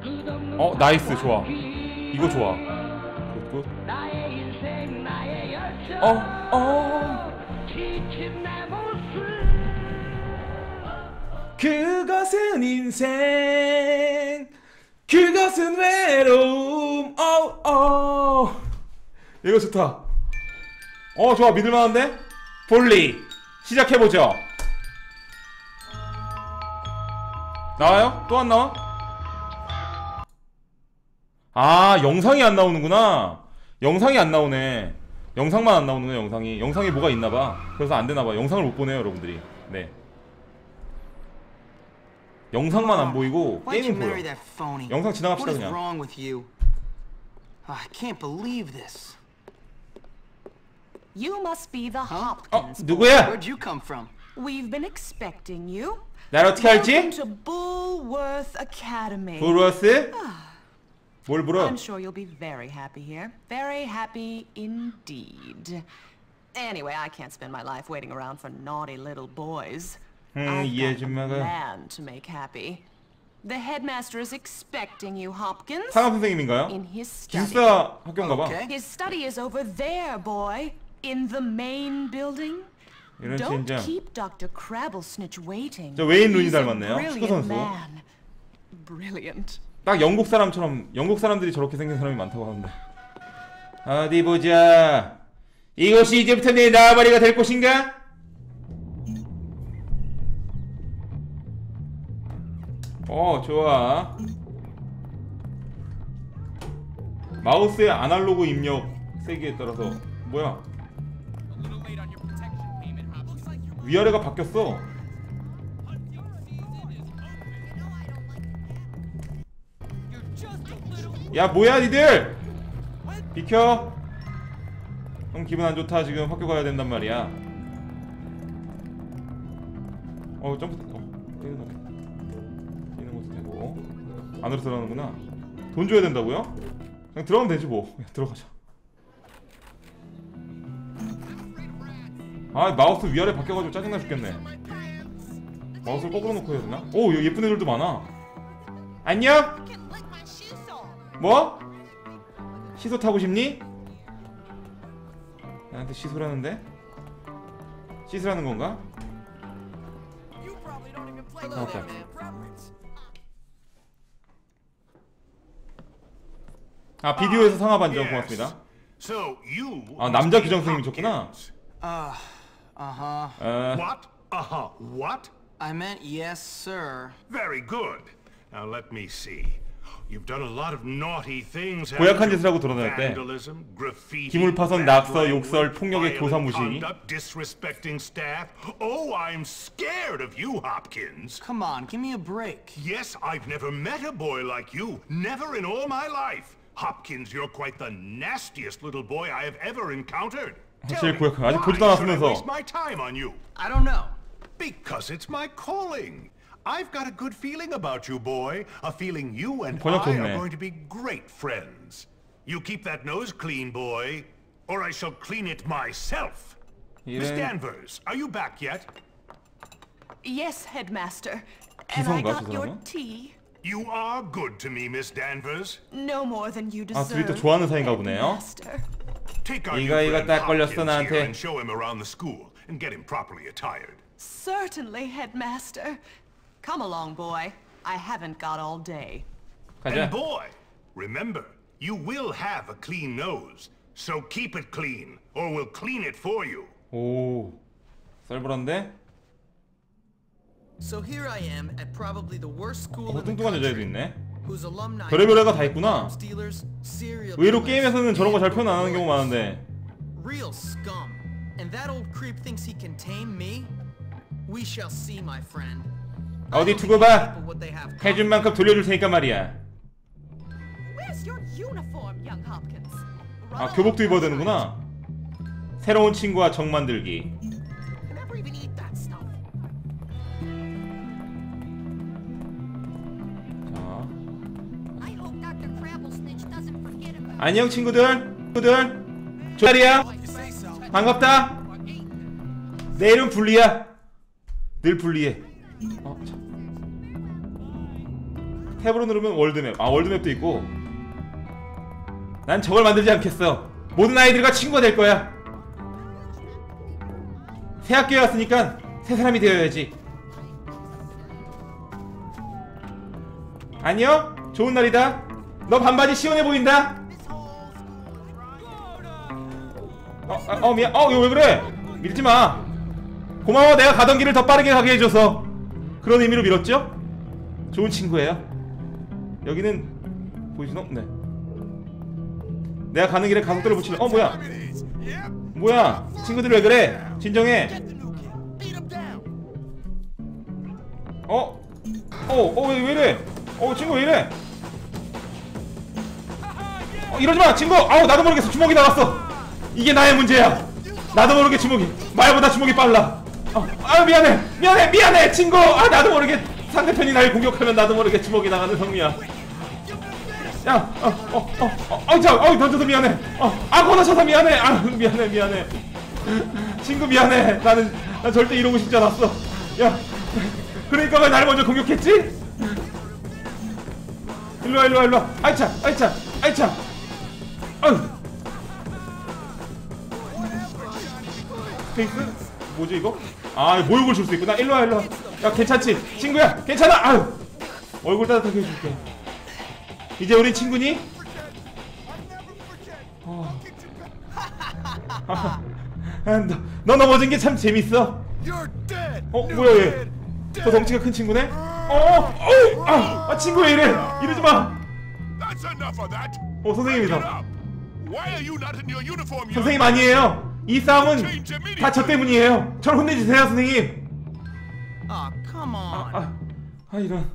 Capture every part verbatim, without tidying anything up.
어 나이스 좋아. 이거 좋아. 굿 굿. 어 어. 그것은 인생, 그것은 외로움. 어어 이거 좋다. 어 좋아. 믿을만한데? 볼리 시작해보죠. 나와요? 또 안 나와? 아 영상이 안 나오는구나. 영상이 안 나오네. 영상만 안 나오는구나. 영상이 영상이 뭐가 있나봐. 그래서 안 되나봐. 영상을 못 보네요 여러분들이. 네 영상만 안 보이고 게임은 보여. 영상 지나갑시다 그냥. I can't believe this. You must be the 어? Hopkins. 누구야? Where'd you come from? We've been expecting you. 날 어떻게 알지? Welcome to Bullworth Academy. 브루어스? 뭘 불어? I'm sure you'll be very happy here. Very happy indeed. Anyway, I can't spend my life waiting around for naughty little boys. 음, I've 이 got a 아줌마가 man to make happy. The headmaster is expecting you, Hopkins. 상암 선생님인가요? In his study. 기숙사 학교인가봐. Okay. His study is over there, boy. In the main building. 이런 Don't 젠장. keep Doctor Crabblesnitch waiting. 저 웨인 루니 He's a 닮았네요. 축구 brilliant 선수. man. Brilliant. 딱 영국 사람처럼. 영국 사람들이 저렇게 생긴 사람이 많다고 하는데. 어디 보자. 이곳이 이제부터 내 나발이가 될 곳인가? 어 좋아. 마우스의 아날로그 입력 세기에 따라서 뭐야? 위아래가 바뀌었어. 야 뭐야 니들! 비켜. 형 기분 안 좋다. 지금 학교 가야 된단 말이야. 어 점프. 어 뛰는 거. 뛰는 것도 되고. 안으로 들어가는구나. 돈 줘야 된다고요? 그냥 들어가면 되지 뭐. 그냥 들어가자. 아 마우스 위아래 바뀌어가지고 짜증나 죽겠네. 마우스를 거꾸로 놓고 해야 되나? 오 여기 예쁜 애들도 많아. 안녕? 뭐? 시소 타고 싶니? 나한테 시소라는데? 시소라는 건가? 아, 맞다. 아 비디오에서 상하 반전 고맙습니다. 아 남자 규정 선생님이 줬구나. Uh, uh-huh. 어, What? Uh-huh. What? I meant yes, sir. Very good. Now let me see. You've done a lot of naughty things. 고약한 짓을 하고 드러냈대. Vandalism, graffiti, 기물 파손, bad 낙서, language, 욕설, 폭력의 violent 교사 무시. conduct, disrespecting staff. Oh, I'm scared of you, Hopkins. Come on, give me a break. Yes, I've never met a boy like you. Never in all my life. Hopkins, you're quite the nastiest little boy I have ever encountered. 제일 고약한. 아직 보지도 않았으면서. waste my time on you? I don't know. Because it's my calling. I've got a good feeling about you, boy. A feeling you and 번역 I 좋네. are going to be great friends. You keep that nose clean, boy, or I shall clean it myself. Miss 이래 Danvers, are you back yet? Yes, headmaster. And I 기성가, got 저 your 사람은? tea. You are good to me, Miss Danvers. No more than you 아 둘이 deserve. 또 좋아하는 사이인가 보네요. Headmaster. Take our 이거, new 이거 friend 딱 걸렸어, Hopkins 나한테. here and show him around the school and get him properly attired. Certainly, headmaster. Come along, boy. I haven't got all day. 가자. And boy, remember, you will have a clean nose. So keep it clean, or we'll clean it for you. 오 쌀벌한데? So here I am at probably the worst school 어 in the 뚱뚱한 여자애도 country. 있네. Whose alumni 별의별 애가 다 있구나. stealers, serial 의외로 killers, 게임에서는 저런 거 잘 표현 안 하는 경우 많은데. real scum. And that old creep thinks he can tame me? We shall see, my friend. 어디 두고 봐. 해준 만큼 돌려줄 테니까 말이야. Where's your uniform, young Hopkins? 아 교복도 입어야 되는구나. 새로운 친구와 정 만들기. Never even eat that stuff. 자 I hope Doctor Crabblesnitch doesn't forget about 안녕 친구들. 친구들. 조아리야. 반갑다. 내 이름 불리야. 늘 불리해. 어, 참. 탭으로 누르면 월드맵. 아 월드맵도 있고. 난 저걸 만들지 않겠어. 모든 아이들과 친구가 될 거야. 새 학교에 왔으니까 새 사람이 되어야지. 안녕? 좋은 날이다. 너 반바지 시원해 보인다. 어, 어, 어 미안. 어, 이거 왜 그래? 밀지 마. 고마워. 내가 가던 길을 더 빠르게 가게 해줘서. 그런 의미로 밀었죠? 좋은 친구예요. 여기는 보이시노? 네. 내가 가는 길에 가속도를 붙이면 어 뭐야? 뭐야? 친구들 왜 그래? 진정해. 어? 어? 어? 왜, 왜 이래? 어 친구 왜 이래? 어 이러지마 친구! 아우 나도 모르겠어 주먹이 나갔어. 이게 나의 문제야. 나도 모르게 주먹이 말보다 주먹이 빨라. 어, 아 미안해 미안해 미안해 친구. 아 나도 모르게 상대편이 날 공격하면 나도 모르게 주먹이 나가는 성미야. 야, 어, 어, 어, 어, 어, 자, 어, 던져서 미안해. 어, 아, 건너쳐서 미안해. 아, 미안해, 미안해. 친구 미안해. 나는, 난 절대 이러고 싶지 않았어. 야, 그러니까 왜 나를 먼저 공격했지? 일로와, 일로와, 일로와. 아이차, 아이차, 아이차. 아유. 스페이스? 뭐지 이거? 아, 모욕을 줄 수 있구나. 일로와, 일로와. 야, 괜찮지? 친구야, 괜찮아. 아유. 얼굴 따뜻하게 해줄게. 이제 우린 친구니? 어. 너, 너 넘어진 게 참 재밌어. 어 뭐야 얘? 저 덩치가 큰 친구네? 어, 어, 아, 아 친구 왜 이래? 이러지 마. 어 선생님이다. 선생님 아니에요. 이 싸움은 다 저 때문이에요. 절 혼내주세요 선생님. Aw, come on. 아, 아 이런.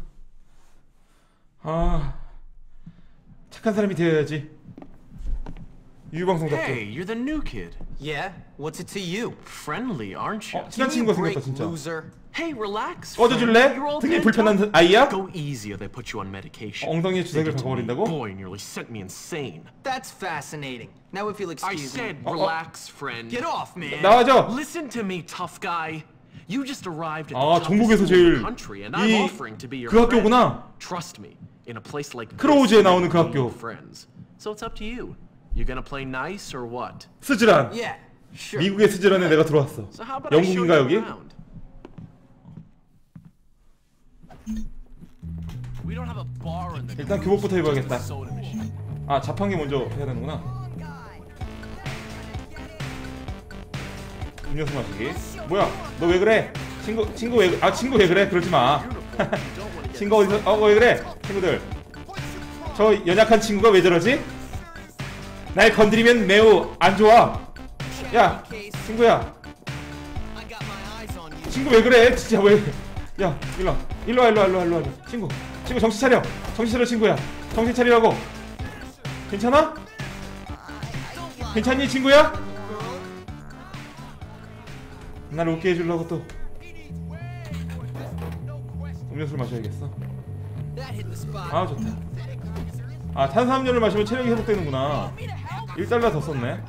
아. 착한 사람이 되어야지. 유방송답게. Hey, you're the new kid. Yeah, what's it to you? Friendly, aren't you? 어, 친한 친구가 생겼다 Break, 진짜. loser. Hey, relax. 꺼져줄래? You're all 등이 dead 불편한 talk. 아이야? Go easy or they put you on medication. 엉덩이에 주사기를 They did to me. 박아버린다고? Boy, nearly sent me insane. That's fascinating. Now if you'll I excuse said me. relax, friend. Get off, man. 나와줘. Listen to me, tough guy. You just arrived at 아, the 전국에서 toughest school in 제일 the country, and I'm 이 offering to be your 그 friend. 학교구나. Trust me, in a place like 크로우즈에 this, 나오는 그 you 학교. need friends. So it's up to you. You gonna play nice or what? 스즈란. Yeah, sure. 미국의 스즈란에 내가 들어왔어. So how about I show 영국인가 you 여기? around? We don't have a bar in the 일단 교복부터 입어야겠다. soda machine. 아 자판기 먼저 해야 되는구나. 음료수 마시기. 뭐야? 너 왜 그래? 친구 친구 왜? 아 친구 왜 그래? 그러지 마. 친구 어디서? 어 왜 그래? 친구들. 저 연약한 친구가 왜 저러지? 날 건드리면 매우 안 좋아. 야 친구야. I got my eyes on you. 친구 왜 그래? 진짜 왜? 야 일로 일로 와 일로 와 일로 와 일로 와. 친구 친구 정신 차려. 정신 차려 친구야. 정신 차리라고. 괜찮아? 괜찮니 친구야? 날 웃게 해주려고 또 음료수를 마셔야겠어. That hit the spot. 아 좋다. 아 탄산음료를 마시면 체력이 회복되는구나. 일 달러 더 썼네.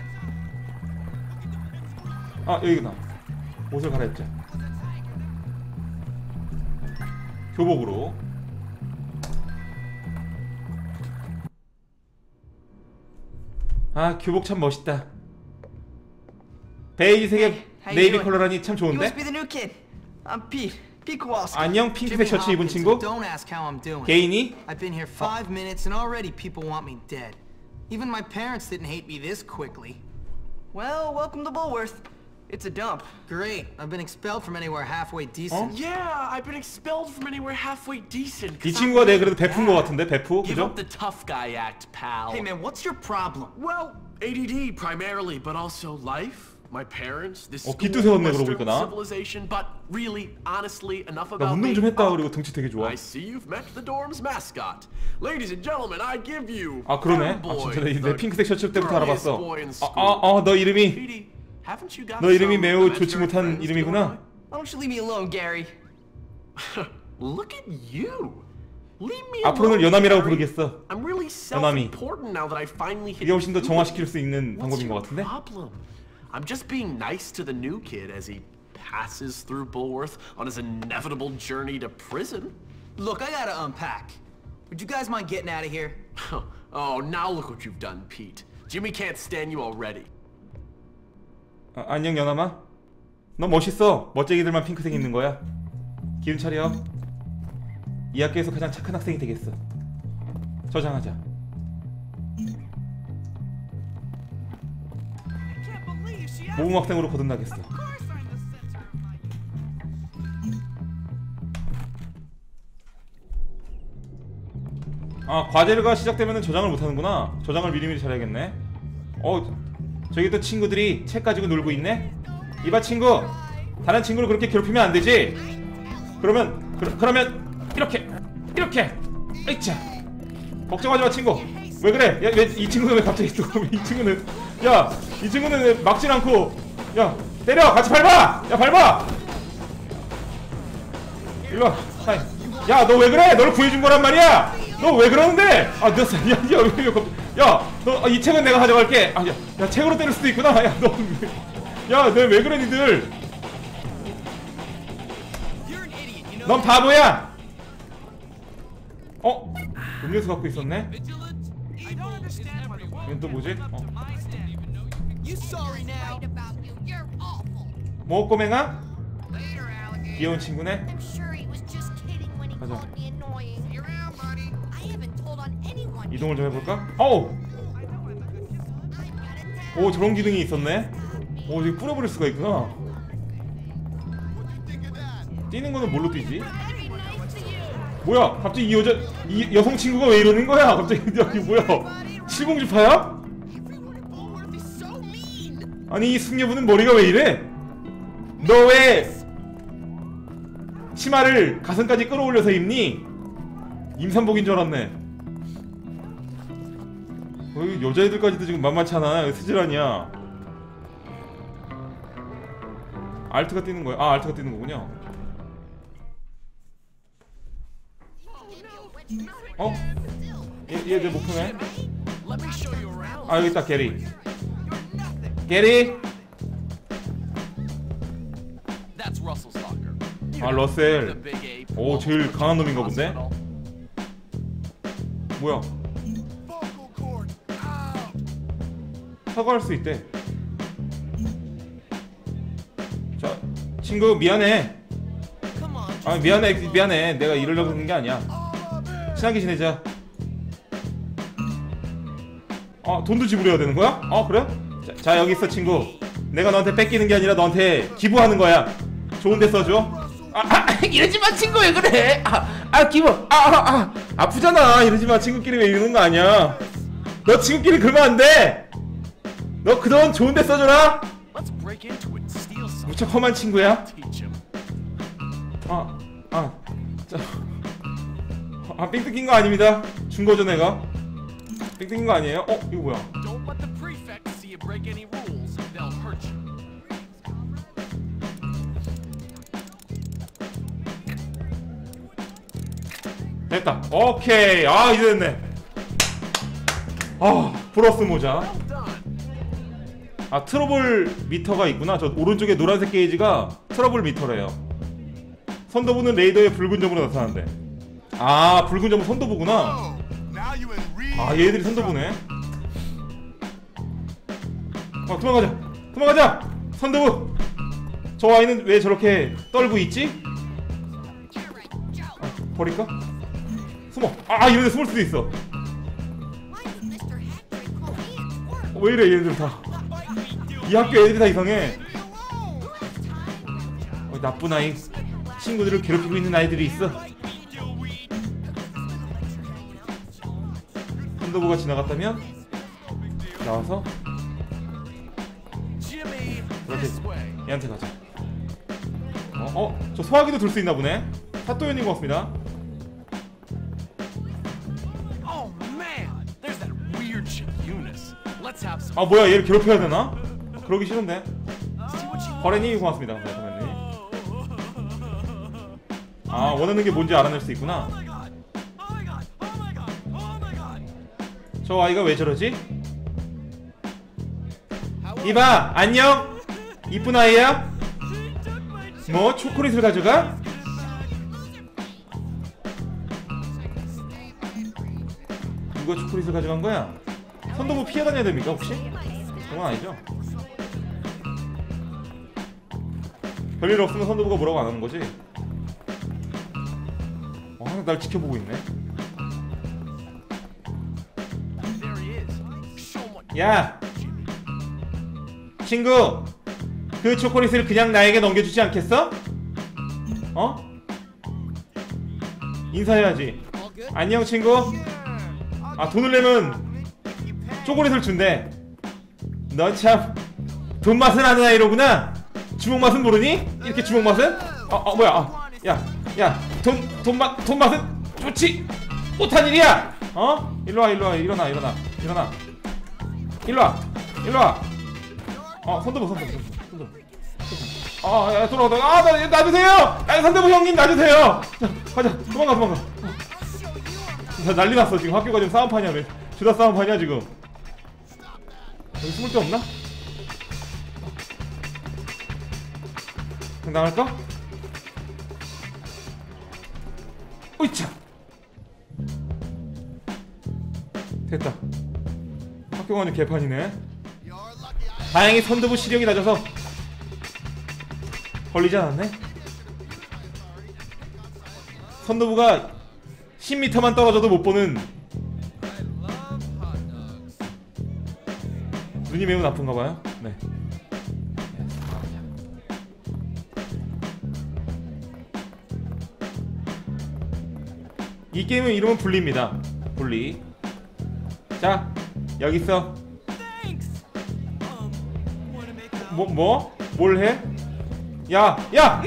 아 여기구나. 옷을 갈아입자. 교복으로. 아 교복 참 멋있다. 베이지색의 How you 네이비 doing? 컬러라니 참 You 좋은데? must be the new kid. I'm Pete. Pete Kowalski. 안녕 핑크색 Jimmy 셔츠 입은 Hopkins, 친구? Don't ask how I'm doing. 개인이? I've been here five minutes and already people want me dead. Even my parents didn't hate me this quickly. Well, welcome to Bullworth. It's a dump. Great. I've been expelled from anywhere halfway decent. Yeah, I've been expelled from anywhere halfway decent. 이 'cause 친구가 I'm 내 그래도 베푼 거 bad. 같은데 베프 Give 그죠? up the tough guy act, pal. Hey man, what's your problem? Well, A D D primarily, but also life. My parents, this 어, school, 깃도 세웠네, 그러고 Western 보니까 나. civilization, but really, honestly, enough 나 about 운동 me. 좀 했다 Oh, 그리고 등치 되게 좋아. I see you've met the dorm's mascot. Ladies and gentlemen, I give you 아 그러네. 아 Fanboy, 진짜 내, 내 the 핑크색 셔츠 때부터 girliest 알아봤어. boy in 아 school. 아 아 너 이름이 Petey, haven't you got 너 이름이 some 매우 좋지 imaginary 못한 friends 이름이구나. going Why don't you leave me alone, Gary? on? Look at you. Leave me 앞으로는 alone, 연암이라고 Gary. 부르겠어. I'm really 연암이. self-important now that I finally hit 이게 훨씬 더 puberty. 정화시킬 수 있는 What's 방법인 your 것 같은데? problem? I'm just being nice to the new kid as he passes through Bullworth on his inevitable journey to prison. Look, I gotta unpack. Would you guys mind getting out of here? Oh, now look what you've done, Pete. Jimmy can't stand you already. 아, 안녕 연아마. 너 멋있어. 멋쟁이들만 핑크색 입는 거야. 기운 차려. 이 학교에서 가장 착한 학생이 되겠어. 저장하자. 모범학생으로 거듭나겠어. 아, 과제가 시작되면 저장을 못하는구나. 저장을 미리미리 잘해야겠네. 어, 저기 또 친구들이 책 가지고 놀고 있네. 이봐 친구, 다른 친구를 그렇게 괴롭히면 안 되지. 그러면 그, 그러면 이렇게 이렇게 으이차. 걱정하지 마 친구. 왜 그래? 야, 왜 이 친구는 왜 갑자기 또 이 친구는 야, 이 친구는 왜 막진 않고 야, 때려. 같이 밟아. 야, 밟아. 일로 와. 야, 너 왜 그래? 너를 구해준 거란 말이야. 너 왜 그러는데? 아, 너, 야, 야, 야, 너, 이 책은 내가 가져갈게. 아, 야, 야, 책으로 때릴 수도 있구나. 야, 너, 야, 너 왜 그래, 니들? 넌 바보야. 어? 음료수 갖고 있었네? 이건 또 뭐지? 어. 뭐, 꼬맹아? 귀여운 친구네? 가자. 이동을 좀 해볼까? 어우! 오, 저런 기능이 있었네? 오, 저기 뿌려버릴 수가 있구나. 뛰는 거는 뭘로 뛰지? 뭐야? 갑자기 이 여자, 이 여성 친구가 왜 이러는 거야? 갑자기 여기 뭐야? 칠공주파야? 아니, 이 숙녀분은 머리가 왜 이래? 너 왜 치마를 가슴까지 끌어올려서 입니? 임산복인 줄 알았네. 어, 여자애들까지도 지금 만만치 않아. 스질아니야. 알트가 뛰는 거야. 아, 알트가 뛰는 거군요. 어? 얘, 얘 내 목표네. 아, 여기 있다, 게리. 게리? 아, 러셀. 오, 제일 강한 놈인가 본데? 뭐야? 사과할 수 있대. 자, 친구 미안해. 아, 미안해, 미안해. 내가 이러려고 그런 게 아니야. 친하게 지내자. 아, 돈도 지불해야 되는 거야? 아, 그래? 자, 자, 여기 있어 친구. 내가 너한테 뺏기는 게 아니라 너한테 기부하는 거야. 좋은데 써줘. 아, 아, 이러지 마 친구. 왜 그래? 아, 아 기부. 아, 아, 아, 아프잖아. 이러지 마. 친구끼리 왜 이러는 거 아니야. 너 친구끼리 그러면 안 돼. 너 그 돈 좋은데 써줘라. 무척 험한 친구야. 아, 아, 자, 아, 삥 뜯긴 거 아닙니다. 준 거죠 내가. 삥 뜯긴 거 아니에요? 어, 이거 뭐야? 됐다. 오케이. 아, 이제 됐네. 아, 플러스 모자. 아, 트러블 미터가 있구나. 저 오른쪽에 노란색 게이지가 트러블 미터래요. 선도부는 레이더의 붉은 점으로 나타난대. 아, 붉은 점은 선도부구나. 아, 얘들이 선도부네. 아, 도망가자. 도망가자. 선도부. 저 아이는 왜 저렇게 떨고 있지? 아, 버릴까? 숨어. 아, 이런 데 숨을 수도 있어. 어, 왜 이래 얘네들 다. 이 학교 애들이 다 이상해. 어, 나쁜 아이. 친구들을 괴롭히고 있는 아이들이 있어. 선도부가 지나갔다면 나와서 그렇게 얘한테 가자. 어? 어? 저 소화기도 들 수 있나 보네. 사또연인 것 같습니다. 아, 뭐야, 얘를 괴롭혀야 되나? 그러기 싫은데. 허렌이 고맙습니다. 감사합니다. 아, 원하는 게 뭔지 알아낼 수 있구나. 저 아이가 왜 저러지? 이봐, 안녕. 이쁜 아이야? 뭐 초콜릿을 가져가? 누가 초콜릿을 가져간 거야? 선도부 피해 다녀야 됩니까 혹시? 그건 아니죠? 별일 없으면 선도부가 뭐라고 안 하는 거지? 어, 항상 날 지켜보고 있네. 야! 친구! 그 초콜릿을 그냥 나에게 넘겨주지 않겠어? 어? 인사해야지. 안녕 친구. 아 돈을 내면 초콜릿을 준대. 넌 참 돈 맛은 아는 아이로구나. 주먹 맛은 모르니? 이렇게 주먹 맛은? 어, 어 뭐야? 아, 야, 야, 돈, 돈 맛, 돈 맛은 좋지 못한 일이야. 어? 일로 와, 일로 와, 일어나, 일어나, 일어나. 일로 와, 일로 와. 어, 손들어, 손들어, 손들어. 아, 야, 돌아오다. 아, 나, 놔주세요! 야, 선대부 형님 놔주세요! 자, 가자, 도망가, 도망가. 어. 자, 난리 났어, 지금 학교가 지금 싸움판이야. 왜? 주다 싸움판이야, 지금. 여기 숨을 데 없나? 당당할까? 으이차! 됐다. 학교가 완전 개판이네. 다행히 선두부 시력이 낮아서 걸리지 않았네. 선두부가 십 미터만 떨어져도 못 보는. 눈이 매우 나쁜가봐요. 네. 이 게임의 이름은 분리입니다. 분리. 자, 여기 있어. 뭐, 뭐? 뭘 해? 야, 야!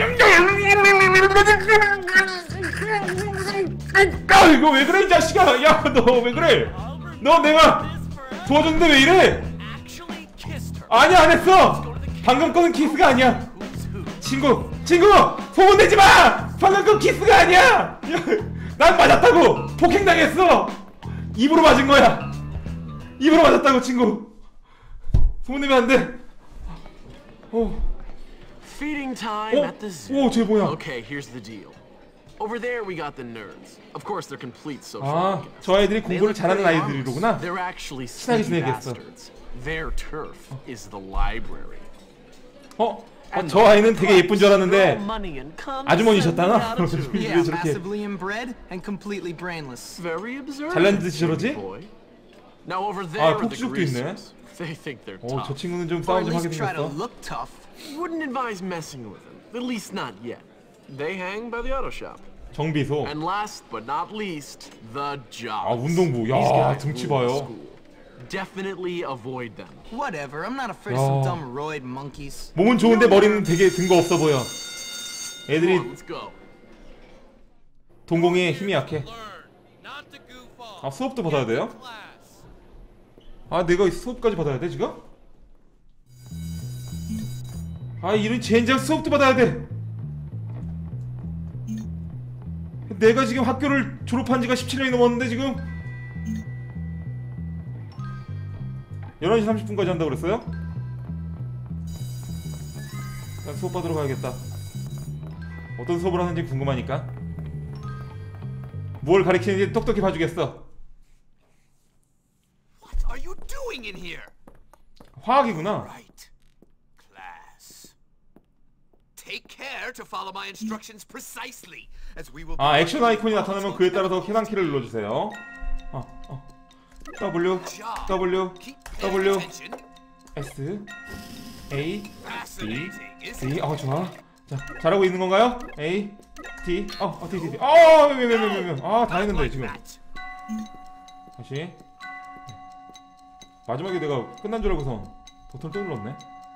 야, 이거 왜 그래, 이 자식아! 야, 너 왜 그래? 너 내가 도와줬는데 왜 이래? 아니야, 안 했어! 방금 거는 키스가 아니야! 친구! 친구! 소문내지 마! 방금 건 키스가 아니야! 야, 난 맞았다고! 폭행당했어! 입으로 맞은 거야! 입으로 맞았다고, 친구! 소문내면 안 돼! 어. Feeding time 어? at the zoo. 오, 쟤 뭐야? Okay, here's the deal. Over there we got the nerds. Of course, they're complete social 아, outcasts. 저 아이들이 They 공부를 look 잘하는 pretty 아이들이로구나. harmless. They're actually 친하게 sneaky 지내겠어. bastards. Their turf is the library. 어? 어, 저 아이는 되게 예쁜 줄 알았는데 Money and 아주머니셨다나? condescending Yeah, 왜 저렇게 massively inbred and completely brainless. Very observant. 잘난 듯이 저러지? boy. Now over there 아, are the 폭주족도 있네. greasers. They think they're 어, 저 tough. 친구는 좀 Or 싸움 at 좀 하게 least try to 생겼어. look tough. Wouldn't advise messing with them. At least not yet. They hang by the auto shop. 정비소. And last but not least, the jobs. 아, 운동부. 야, These guys 등치 rule the 봐요. school. Definitely avoid them. Whatever, I'm not afraid 야. of some dumb roid monkeys. 몸은 좋은데 머리는 되게 근거 없어 보여. Come 애들이 on, let's go. 동공에 힘이 약해. 아, 수업도 받아야 돼요? 아, 내가 수업까지 받아야 돼 지금? 아, 이런 젠장 수업도 받아야 돼. 내가 지금 학교를 졸업한 지가 십칠 년이 넘었는데 지금 열한 시 삼십 분까지 한다고 그랬어요? 난 수업 받으러 가야겠다. 어떤 수업을 하는지 궁금하니까. 뭘 가르치는지 똑똑히 봐주겠어. What are you doing in here? 화학이구나. Right. Class. Take care to follow my instructions precisely, as we will be 아, 액션 아이콘이 나타나면 그에 따라서 계단키를 눌러주세요. 어, 어. W, W, Keep paying W, attention. S, A, D, Fascinating, isn't D. it? 어, 좋아. 자, 잘하고 있는 건가요? A, D, 어, 어, D, D, D. 어, 왜, 왜, 왜, 왜, 왜. 아, 다 했는데 지금. 다시. 마지막에 내가 끝난 줄 알고서 버튼을 또 눌렀네.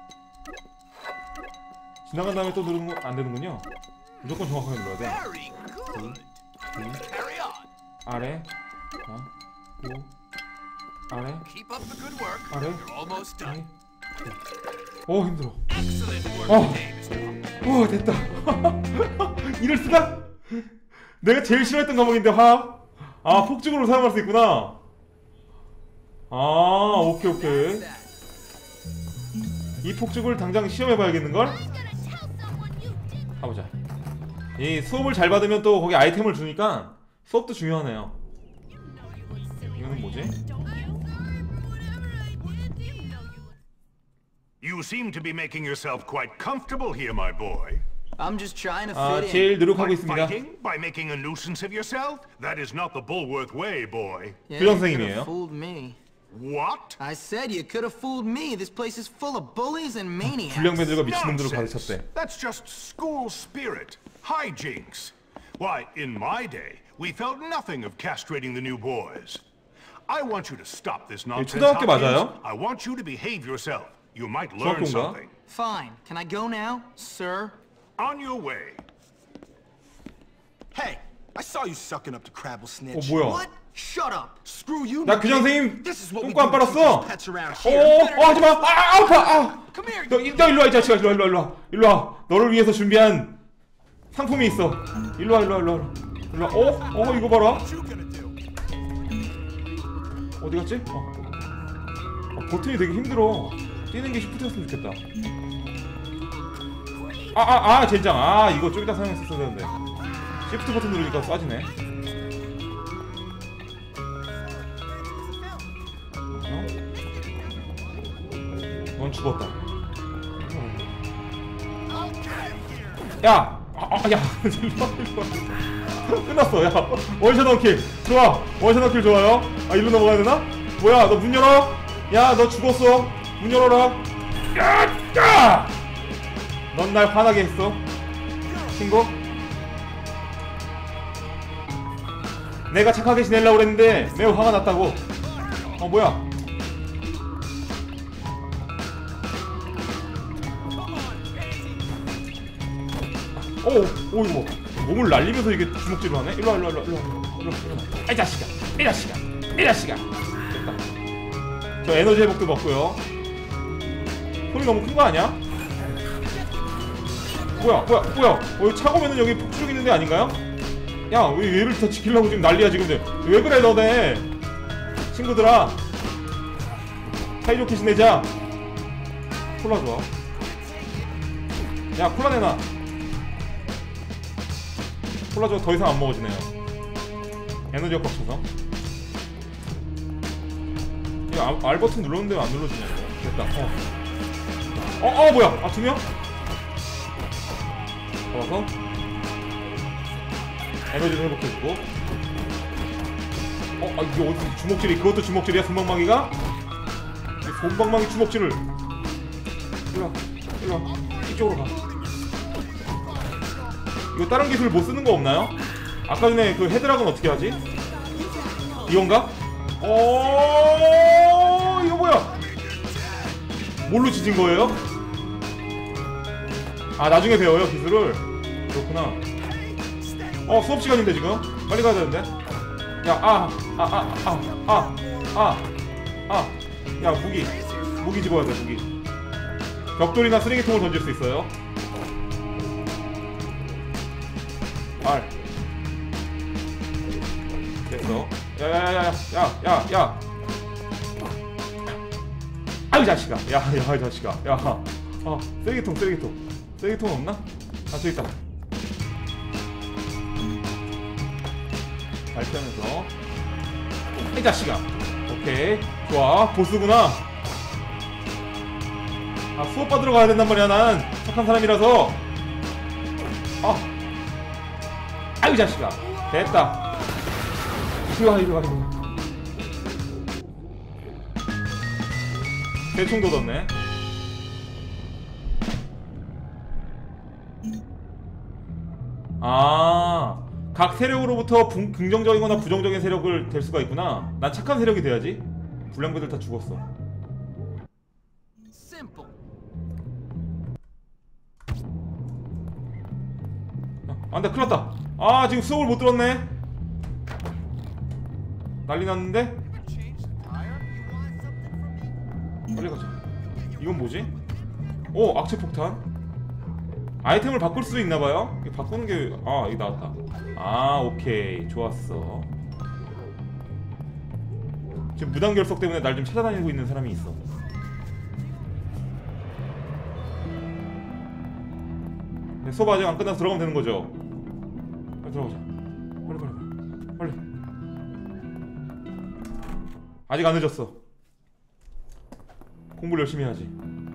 지나간 다음에 또 누르는 거 안 되는군요. 무조건 정확하게 눌러야 돼. Very good. Carry on. 아래, 어, 오, 아래, Keep up the good work. 아래, You're almost done. 네. 오, 힘들어. Excellent work Oh. today, mister Hopkins. 오, 됐다. 이럴 수가? 내가 제일 싫어했던 과목인데 화학. 아, 폭죽으로 사용할 수 있구나. 아, 오케이 오케이. 이 폭죽을 당장 시험해봐야겠는걸? 가보자. 이 수업을 잘 받으면 또 거기 아이템을 주니까 수업도 중요하네요. 이거는 뭐지? 뭐지? You seem to be making yourself quite comfortable here, my boy. I'm just trying to 아, fit in. 제일 노력하고 By 있습니다. fighting? By making a nuisance of yourself? That is not the Bulworth way, boy. Yeah, 교장 you could 선생님이에요. have fooled me. What? I said you could have fooled me. This place is full of bullies and maniacs. 불량배들과 미친놈들을 Nonsense. 가르쳤대. That's just school spirit. Hijinks. Why, in my day, we felt nothing of castrating the new boys. I want you to stop this nonsense, 초등학교 Hopkins. 맞아요? I want you to behave yourself. You might learn 중학교인가? something. Fine. Can I go now, sir? On your way. Hey, I saw you sucking up to Crabble 어 Snitch. 뭐야? What? Shut up. Screw you. 나 교장 kid. 선생님 This is what we 똥꼬 안 do to keep 빨았어. these pets around 어, here. 어 하지마. 아, 아 아파. 아. Come here. 너, 너 일로 와 이 자식아. 일로 와, 일로 와, 일로 와. 일로 와. 너를 위해서 준비한 상품이 있어. 일로 와, 일로 와, 일로 와. 일로 와. 어? 어 이거 봐라. 어디 갔지? 어. 아, 버튼이 되게 힘들어. 뛰는 게 시프트였으면 좋겠다. 아, 아, 아, 젠장. 아, 이거 좀 이따 사용했었어야 되는데. 시프트 버튼 누르니까 쏴지네. 어? 넌 죽었다. 야! 아, 아, 야! 일로와, 일로와. 끝났어, 야. 원샷 원킬. 좋아. 원샷 원킬 좋아요. 아, 일로 넘어가야 되나? 뭐야, 너 문 열어? 야, 너 죽었어. 문 열어라. 야! 야! 넌 날 화나게 했어. 친구? 내가 착하게 지내려고 그랬는데 매우 화가 났다고. 어, 뭐야? 오, 오 이거 몸을 날리면서 이게 주먹질을 하네? 일로와, 일로와, 일로와, 일로와, 일로와, 일로와. 이 자식아, 이 자식아, 이 자식아. 됐다. 저 에너지 회복도 먹고요. 손이 너무 큰 거 아니야? 뭐야, 뭐야, 뭐야? 어, 차고면은 여기 폭주력 있는데 아닌가요? 야, 왜 얘를 더 지키려고 지금 난리야 지금. 왜 그래 너네? 친구들아, 사이좋게 지내자. 콜라 좋아. 야, 콜라 내놔. 콜라 줘. 더 이상 안 먹어지네요. 에너지가 꽉 차서. 이거 알, 알 버튼 눌렀는데 안 눌러지냐 이거. 됐다. 어. 어, 어 뭐야? 아, 두 명? 잡아서 에너지를 회복해주고. 어, 아, 이게 어디 주먹질이, 그것도 주먹질이야? 손방망이가? 이 손방망이 주먹질을. 일로와, 일로와, 이쪽으로 가. 이거 다른 기술 못 쓰는 거 없나요? 아까 전에 그 헤드락은 어떻게 하지? 이건가? 어, 이거 뭐야? 뭘로 지진 거예요? 아, 나중에 배워요 기술을. 그렇구나. 어, 수업 시간인데 지금 빨리 가야 되는데. 야, 아, 아, 아, 아, 아, 아, 아, 야, 무기, 무기 집어야 돼. 무기. 벽돌이나 쓰레기통을 던질 수 있어요. 알. 됐어. 야야야야야, 야, 야, 야. 아이 자식아. 야, 야, 이 자식아. 야, 아, 쓰레기통, 쓰레기통. 쓰레기통 없나? 아, 저기 있다. 발표하면서. 이 자식아. 오케이. 좋아. 보스구나. 아, 수업 받으러 가야 된단 말이야. 난 착한 사람이라서. 아. 아이 자식아. 됐다. 이리와, 이리와, 이리와. 대충 돋았네. 아, 각 세력으로부터 부, 긍정적이거나 부정적인 세력을 될 수가 있구나. 난 착한 세력이 돼야지. 불량배들 다 죽었어. Simple. 아, 안돼, 큰일 났다. 아, 지금 수업을 못 들었네. 난리 났는데? 빨리 가자. 이건 뭐지? 오, 악체 폭탄. 아이템을 바꿀 수도 있나봐요? 이거 바꾸는 게... 아, 이거 나왔다. 아, 오케이. 좋았어. 지금 무단결석 때문에 날 좀 찾아다니고 있는 사람이 있어. 네, 수업 아직 안 끝나서 들어가면 되는 거죠? 빨리 들어가자. 빨리 빨리 빨리. 빨리. 아직 안 늦었어. 공부를 열심히 해야지.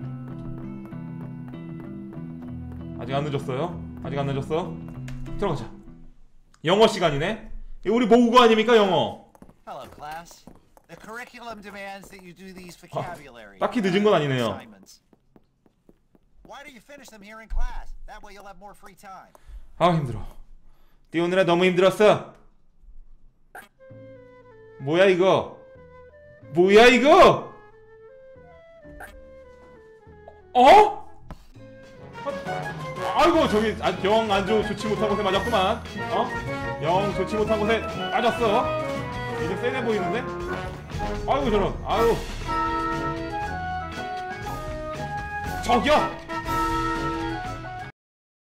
아직 안 늦었어요? 아직 안 늦었어? 들어가자. 영어 시간이네? 이거 우리 모국어 아닙니까, 영어? Hello, class. The curriculum demands that you do these vocabulary. 딱히 늦은 건 아니네요. assignments. Why don't you finish them here in class? That way you'll have more free time. 아, 힘들어. 띄우느라 너무 힘들었어. 뭐야 이거? 뭐야 이거? 어? 아이고, 저기 영 안 좋, 좋지 못한 곳에 맞았구만. 어? 영 좋지 못한 곳에 맞았어. 이제 세네 보이는데? 아이고 저런. 아유. 저기요.